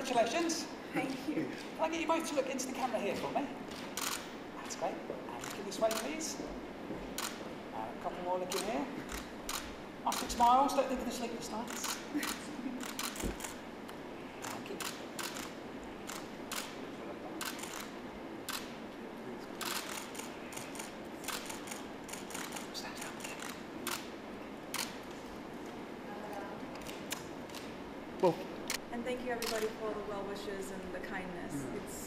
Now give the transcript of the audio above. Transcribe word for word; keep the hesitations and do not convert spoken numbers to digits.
Congratulations. Thank you. Can I get you both to look into the camera here for me? That's great. And give this way, please. And a couple more looking here. Nice big smiles. Don't think of the sleepless nights. Thank you. Stand up. Well. And thank you everybody for all the well wishes and the kindness. Mm. It's